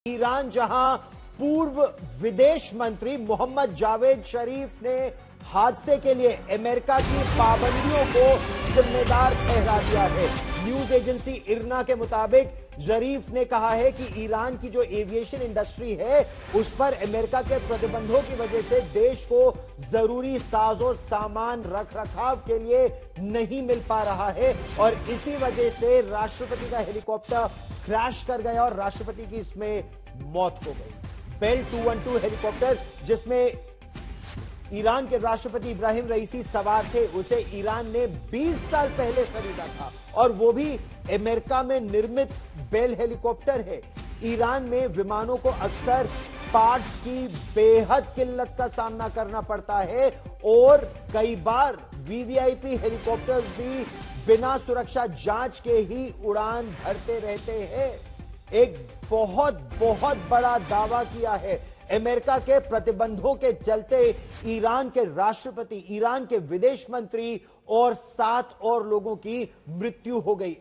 Iran जहां पूर्व विदेश मंत्री मोहम्मद जावेद जरीफ ने हादसे के लिए अमेरिका की पाबंदियों को जिम्मेदार ठहरा दिया है। न्यूज एजेंसी इरना के मुताबिक जरीफ ने कहा है कि ईरान की जो एविएशन इंडस्ट्री है उस पर अमेरिका के प्रतिबंधों की वजह से देश को जरूरी साजो सामान रख रखाव के लिए नहीं मिल पा रहा है और इसी वजह से राष्ट्रपति का हेलीकॉप्टर क्रैश कर गया और राष्ट्रपति की इसमें मौत हो गई। बेल 212 हेलीकॉप्टर जिसमें ईरान के राष्ट्रपति इब्राहिम रईसी सवार थे, उसे ईरान ने 20 साल पहले खरीदा था और वो भी अमेरिका में निर्मित बेल हेलीकॉप्टर है। ईरान में विमानों को अक्सर पार्ट्स की बेहद किल्लत का सामना करना पड़ता है और कई बार वीवीआईपी हेलीकॉप्टर्स भी बिना सुरक्षा जांच के ही उड़ान भरते रहते हैं। एक बहुत बड़ा दावा किया है। अमेरिका के प्रतिबंधों के चलते ईरान के राष्ट्रपति, ईरान के विदेश मंत्री और 7 और लोगों की मृत्यु हो गई।